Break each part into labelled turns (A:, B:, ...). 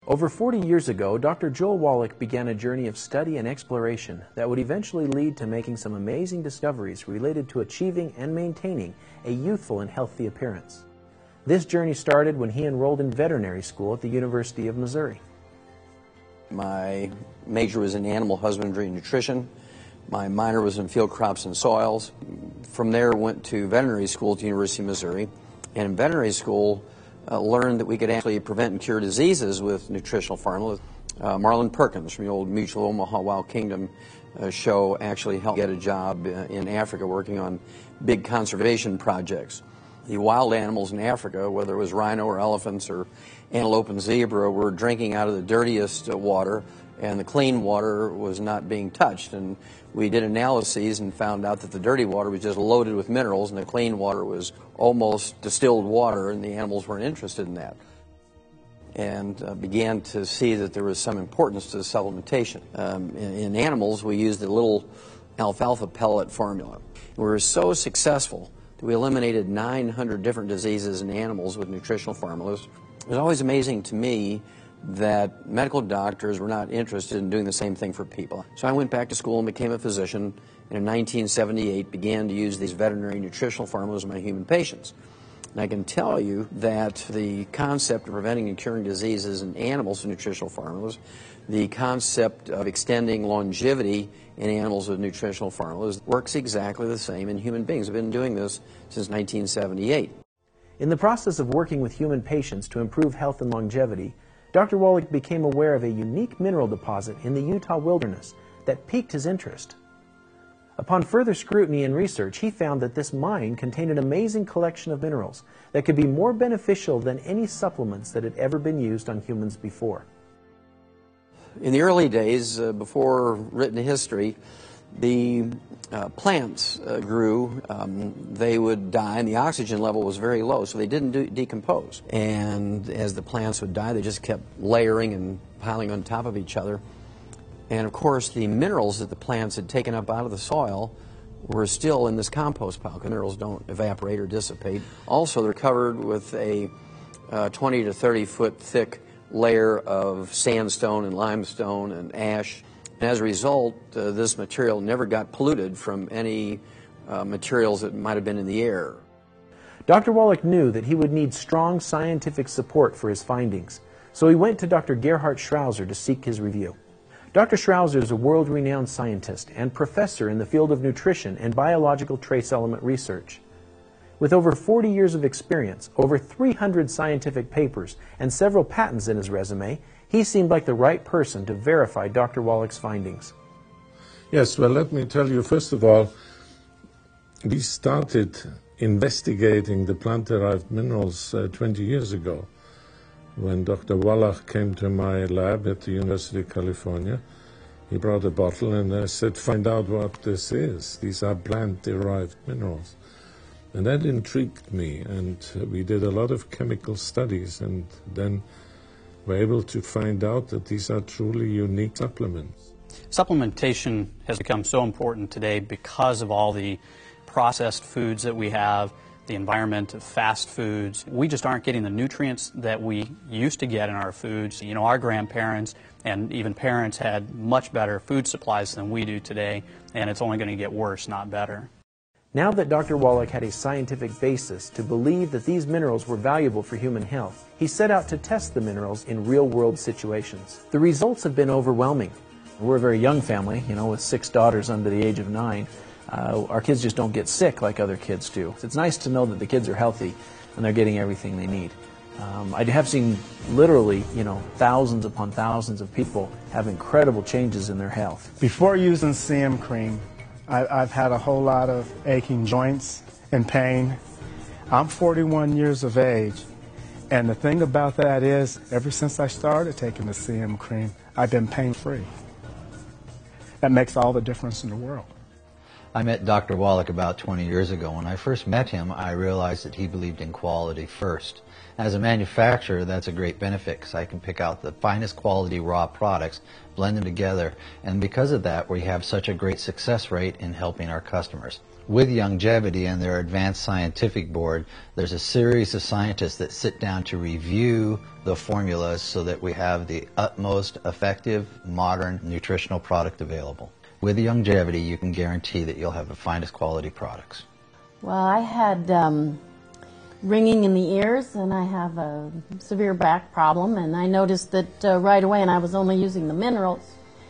A: Over 40 years ago, Dr. Joel Wallach began a journey of study and exploration that would eventually lead to making some amazing discoveries related to achieving and maintaining a youthful and healthy appearance. This journey started when he enrolled in veterinary school at the University of Missouri.
B: My major was in animal husbandry and nutrition. My minor was in field crops and soils. From there, went to veterinary school at the University of Missouri. And in veterinary school, learned that we could actually prevent and cure diseases with nutritional formulas. Marlon Perkins from the old Mutual Omaha Wild Kingdom show actually helped get a job in Africa working on big conservation projects. The wild animals in Africa, whether it was rhino or elephants or antelope and zebra, were drinking out of the dirtiest water, and the clean water was not being touched. And we did analyses and found out that the dirty water was just loaded with minerals, and the clean water was almost distilled water, and the animals weren't interested in that. And began to see that there was some importance to the supplementation. In animals, we used the little alfalfa pellet formula. We were so successful that we eliminated 900 different diseases in animals with nutritional formulas. It was always amazing to me that medical doctors were not interested in doing the same thing for people. So I went back to school and became a physician, and in 1978 began to use these veterinary nutritional formulas in my human patients. And I can tell you that the concept of preventing and curing diseases in animals with nutritional formulas, the concept of extending longevity in animals with nutritional formulas works exactly the same in human beings. I've been doing this since 1978.
A: In the process of working with human patients to improve health and longevity, Dr. Wallach became aware of a unique mineral deposit in the Utah wilderness that piqued his interest. Upon further scrutiny and research, he found that this mine contained an amazing collection of minerals that could be more beneficial than any supplements that had ever been used on humans before.
B: In the early days, before written history, the plants grew, they would die, and the oxygen level was very low, so they didn't decompose. And as the plants would die, they just kept layering and piling on top of each other. And of course, the minerals that the plants had taken up out of the soil were still in this compost pile. Minerals don't evaporate or dissipate. Also, they're covered with a 20 to 30 foot thick layer of sandstone and limestone and ash. And as a result, this material never got polluted from any materials that might have been in the air.
A: Dr. Wallach knew that he would need strong scientific support for his findings, so he went to Dr. Gerhard Schrauzer to seek his review. Dr. Schrauzer is a world-renowned scientist and professor in the field of nutrition and biological trace element research. With over 40 years of experience, over 300 scientific papers, and several patents in his resume, he seemed like the right person to verify Dr. Wallach's findings.
C: Yes, well, let me tell you, first of all, we started investigating the plant-derived minerals 20 years ago. When Dr. Wallach came to my lab at the University of California, he brought a bottle and I said, find out what this is. These are plant-derived minerals. And that intrigued me, and we did a lot of chemical studies, and then were able to find out that these are truly unique supplements.
D: Supplementation has become so important today because of all the processed foods that we have, the environment of fast foods. We just aren't getting the nutrients that we used to get in our foods. You know, our grandparents and even parents had much better food supplies than we do today, and it's only going to get worse, not better.
A: Now that Dr. Wallach had a scientific basis to believe that these minerals were valuable for human health, he set out to test the minerals in real-world situations. The results have been overwhelming. We're a very young family, you know, with 6 daughters under the age of 9. Our kids just don't get sick like other kids do. It's nice to know that the kids are healthy and they're getting everything they need. I have seen literally, you know, thousands upon thousands of people have incredible changes in their health.
E: Before using CM cream, I've had a whole lot of aching joints and pain. I'm 41 years of age, and the thing about that is, ever since I started taking the CM cream, I've been pain-free. That makes all the difference in the world.
F: I met Dr. Wallach about 20 years ago. When I first met him, I realized that he believed in quality first. As a manufacturer, that's a great benefit because I can pick out the finest quality raw products, blend them together, and because of that, we have such a great success rate in helping our customers. With Youngevity and their advanced scientific board, there's a series of scientists that sit down to review the formulas so that we have the utmost effective, modern, nutritional product available. With Youngevity, you can guarantee that you'll have the finest quality products.
G: Well, I had ringing in the ears, and I have a severe back problem, and I noticed that right away, and I was only using the minerals,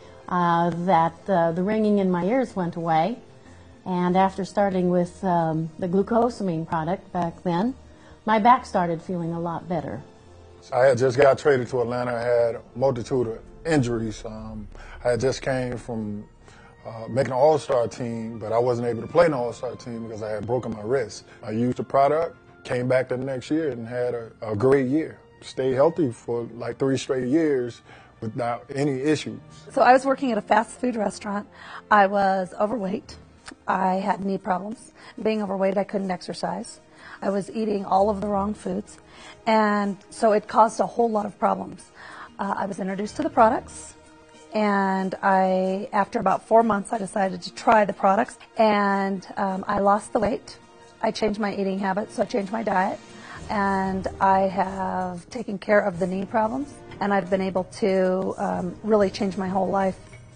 G: that the ringing in my ears went away. And after starting with the glucosamine product back then, my back started feeling a lot better.
H: I had just got traded to Atlanta. I had a multitude of injuries. I had just came from making an all-star team, but I wasn't able to play in an all-star team because I had broken my wrist. I used the product, came back the next year, and had a great year. Stayed healthy for like 3 straight years without any issues.
I: So I was working at a fast food restaurant. I was overweight. I had knee problems. Being overweight, I couldn't exercise. I was eating all of the wrong foods, and so it caused a whole lot of problems. I was introduced to the products, and after about 4 months, I decided to try the products, and I lost the weight. I changed my eating habits, so I changed my diet, and I have taken care of the knee problems, and I've been able to really change my whole life.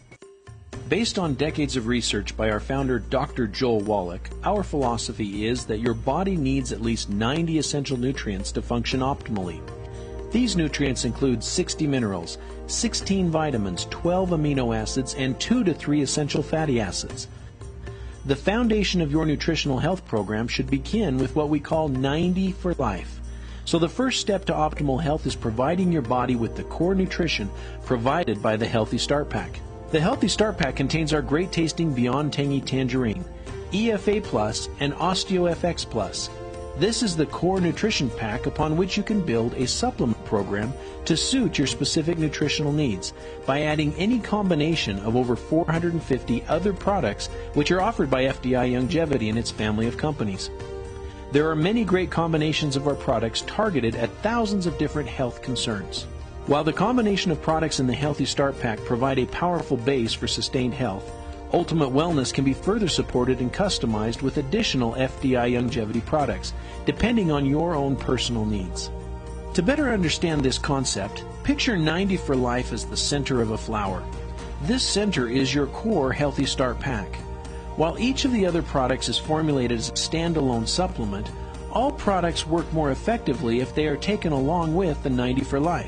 A: Based on decades of research by our founder, Dr. Joel Wallach, our philosophy is that your body needs at least 90 essential nutrients to function optimally. These nutrients include 60 minerals, 16 vitamins, 12 amino acids, and 2 to 3 essential fatty acids. The foundation of your nutritional health program should begin with what we call 90 for life. So the first step to optimal health is providing your body with the core nutrition provided by the Healthy Start Pack. The Healthy Start Pack contains our great-tasting Beyond Tangy Tangerine, EFA Plus, and OsteoFX Plus. This is the core nutrition pack upon which you can build a supplement program to suit your specific nutritional needs by adding any combination of over 450 other products which are offered by FDI Youngevity and its family of companies. There are many great combinations of our products targeted at thousands of different health concerns. While the combination of products in the Healthy Start Pack provide a powerful base for sustained health, Ultimate Wellness can be further supported and customized with additional FDI Youngevity products, depending on your own personal needs. To better understand this concept, picture 90 for life as the center of a flower. This center is your core Healthy Start Pack. While each of the other products is formulated as a standalone supplement, all products work more effectively if they are taken along with the 90 for life.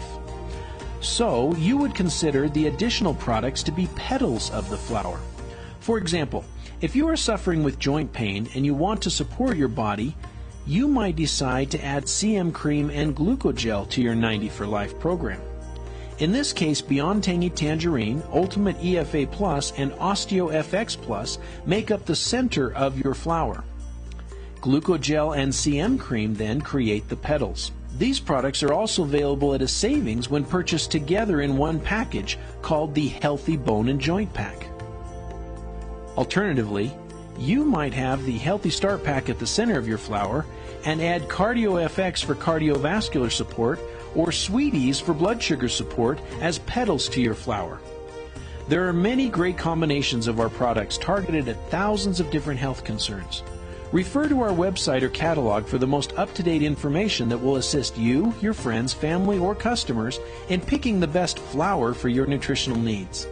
A: So, you would consider the additional products to be petals of the flower. For example, if you are suffering with joint pain and you want to support your body, you might decide to add CM cream and glucogel to your 90 for life program. In this case, Beyond Tangy Tangerine, Ultimate EFA Plus, and OsteoFX Plus make up the center of your flower. Glucogel and CM cream then create the petals. These products are also available at a savings when purchased together in one package called the Healthy Bone and Joint Pack. Alternatively, you might have the Healthy Start Pack at the center of your flower and add CardioFX for cardiovascular support or Sweeties for blood sugar support as petals to your flower. There are many great combinations of our products targeted at thousands of different health concerns. Refer to our website or catalog for the most up-to-date information that will assist you, your friends, family, or customers in picking the best flower for your nutritional needs.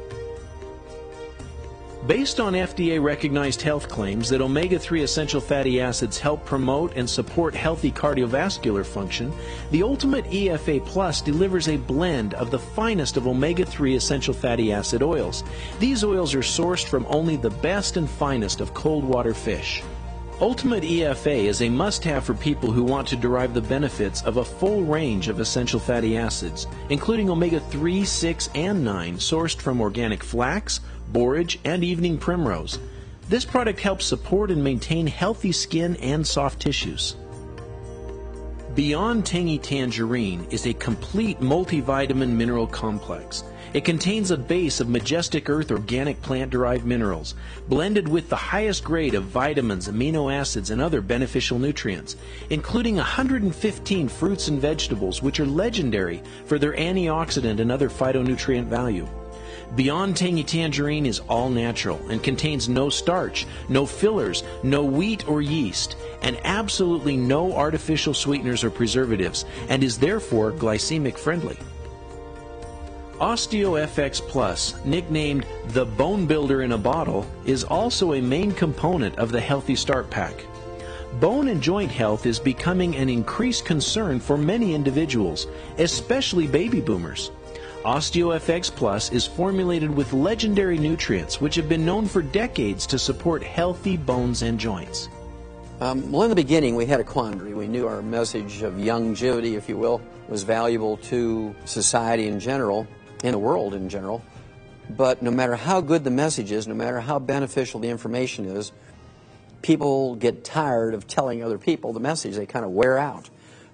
A: Based on FDA-recognized health claims that omega-3 essential fatty acids help promote and support healthy cardiovascular function, the Ultimate EFA Plus delivers a blend of the finest of omega-3 essential fatty acid oils. These oils are sourced from only the best and finest of cold water fish. Ultimate EFA is a must-have for people who want to derive the benefits of a full range of essential fatty acids, including omega-3, 6, and 9 sourced from organic flax, borage, and evening primrose. This product helps support and maintain healthy skin and soft tissues. Beyond Tangy Tangerine is a complete multivitamin mineral complex. It contains a base of Majestic Earth organic plant-derived minerals, blended with the highest grade of vitamins, amino acids, and other beneficial nutrients, including 115 fruits and vegetables, which are legendary for their antioxidant and other phytonutrient value. Beyond Tangy Tangerine is all natural and contains no starch, no fillers, no wheat or yeast, and absolutely no artificial sweeteners or preservatives, and is therefore glycemic friendly. OsteoFX Plus, nicknamed the Bone Builder in a Bottle, is also a main component of the Healthy Start Pack. Bone and joint health is becoming an increased concern for many individuals, especially baby boomers. OsteoFX Plus is formulated with legendary nutrients which have been known for decades to support healthy bones and joints.
B: Well, in the beginning, we had a quandary. We knew our message of Youngevity, if you will, was valuable to society in general, in the world in general. But no matter how good the message is, no matter how beneficial the information is, people get tired of telling other people the message. They kind of wear out.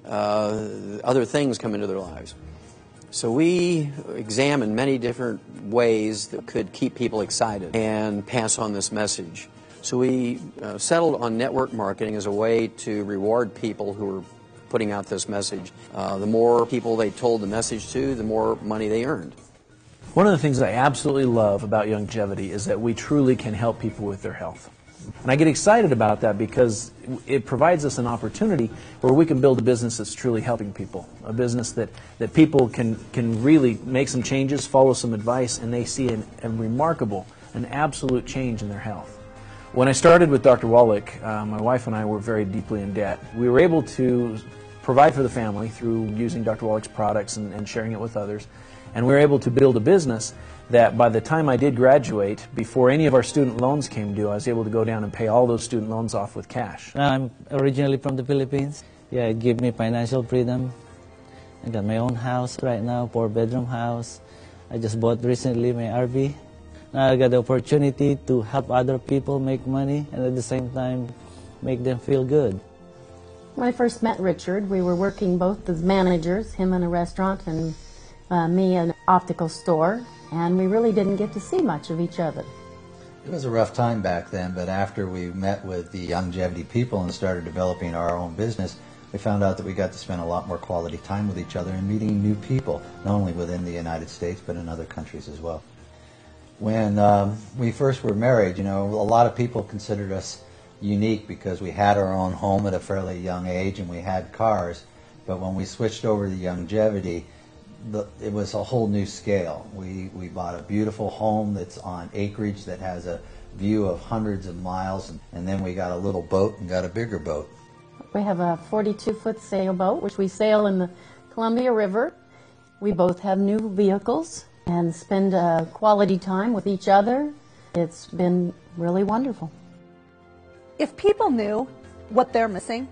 B: Other things come into their lives. So we examined many different ways that could keep people excited and pass on this message. So we settled on network marketing as a way to reward people who were putting out this message. The more people they told the message to, the more money they earned.
A: One of the things I absolutely love about Youngevity is that we truly can help people with their health. And I get excited about that because it provides us an opportunity where we can build a business that's truly helping people, a business that people can really make some changes, follow some advice, and they see a remarkable, an absolute change in their health. When I started with Dr. Wallach, my wife and I were very deeply in debt. We were able to provide for the family through using Dr. Wallach's products and sharing it with others, and we were able to build a business that by the time I did graduate, before any of our student loans came due, I was able to go down and pay all those student loans off with cash.
J: I'm originally from the Philippines. Yeah, it gave me financial freedom. I got my own house right now, 4-bedroom house. I just bought recently my RV. Now I got the opportunity to help other people make money and at the same time make them feel good.
G: When I first met Richard, we were working both as managers, him in a restaurant and me in an optical store, and we really didn't get to see much of each other.
F: It was a rough time back then, but after we met with the Youngevity people and started developing our own business, we found out that we got to spend a lot more quality time with each other and meeting new people, not only within the United States, but in other countries as well. When we first were married, you know, a lot of people considered us unique because we had our own home at a fairly young age and we had cars. But when we switched over to Youngevity, it was a whole new scale. We bought a beautiful home that's on acreage that has a view of hundreds of miles, and then we got a little boat and got a bigger boat.
G: We have a 42-foot sailboat, which we sail in the Columbia River. We both have new vehicles and spend quality time with each other. It's been really wonderful.
I: If people knew what they're missing,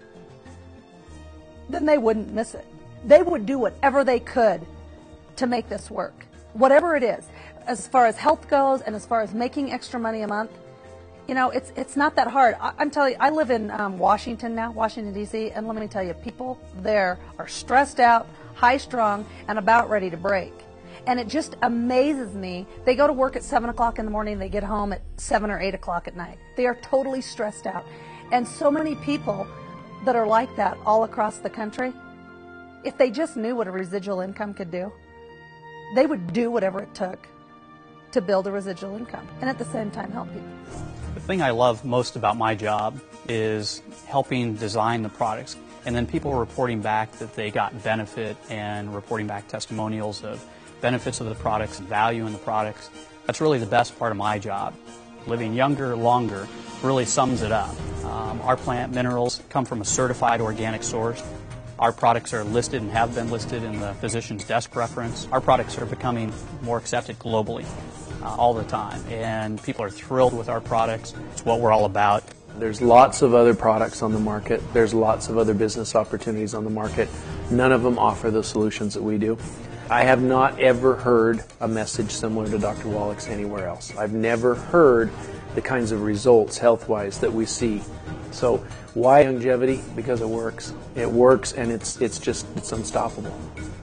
I: then they wouldn't miss it. They would do whatever they could to make this work, whatever it is. As far as health goes and as far as making extra money a month, you know, it's not that hard. I'm telling you, I live in Washington now, Washington, D.C., and let me tell you, people there are stressed out, high-strung, and about ready to break. And it just amazes me. They go to work at 7 o'clock in the morning, they get home at 7 or 8 o'clock at night. They are totally stressed out. And so many people that are like that all across the country, if they just knew what a residual income could do, they would do whatever it took to build a residual income and at the same time help people.
D: The thing I love most about my job is helping design the products, and then people reporting back that they got benefit and reporting back testimonials of benefits of the products and value in the products. That's really the best part of my job. Living younger, longer really sums it up. Our plant minerals come from a certified organic source. Our products are listed and have been listed in the physician's desk reference. Our products are becoming more accepted globally all the time, and people are thrilled with our products. It's what we're all about.
A: There's lots of other products on the market. There's lots of other business opportunities on the market. None of them offer the solutions that we do. I have not ever heard a message similar to Dr. Wallach's anywhere else. I've never heard the kinds of results health-wise that we see. So why Youngevity? Because it works. It works, and it's unstoppable.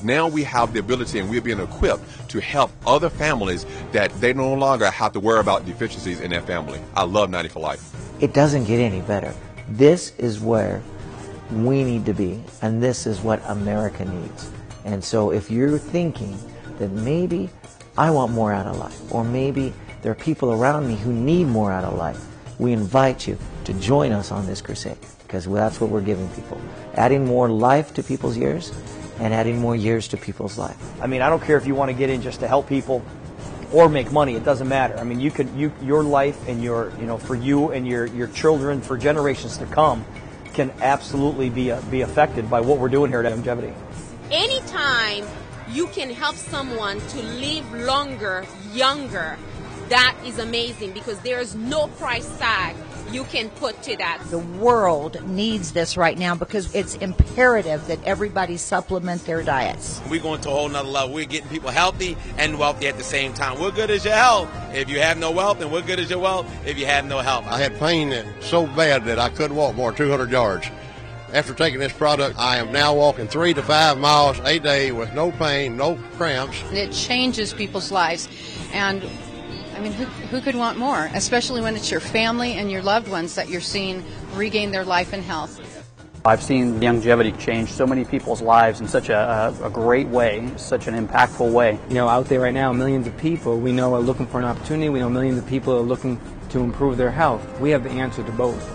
K: Now we have the ability and we're being equipped to help other families that they no longer have to worry about deficiencies in their family. I love 90 for Life.
L: It doesn't get any better. This is where we need to be, and this is what America needs. And so if you're thinking that maybe I want more out of life, or maybe there are people around me who need more out of life, we invite you to join us on this crusade, because that's what we're giving people. Adding more life to people's years, and adding more years to people's life.
M: I mean, I don't care if you want to get in just to help people or make money. It doesn't matter. I mean, your life and for you and your children for generations to come can absolutely be affected by what we're doing here at Youngevity.
N: Anytime you can help someone to live longer, younger, that is amazing, because there's no price tag you can put to that.
O: The world needs this right now because it's imperative that everybody supplement their diets.
P: We're going to a whole nother level. We're getting people healthy and wealthy at the same time. What good is your health if you have no wealth, and what good is your wealth if you have no health?
Q: I had pain so bad that I couldn't walk more than 200 yards. After taking this product, I am now walking 3 to 5 miles a day with no pain, no cramps.
R: It changes people's lives, and I mean, who could want more, especially when it's your family and your loved ones that you're seeing regain their life and health.
D: I've seen Youngevity change so many people's lives in such a great way, such an impactful way.
S: You know, out there right now, millions of people we know are looking for an opportunity. We know millions of people are looking to improve their health. We have the answer to both.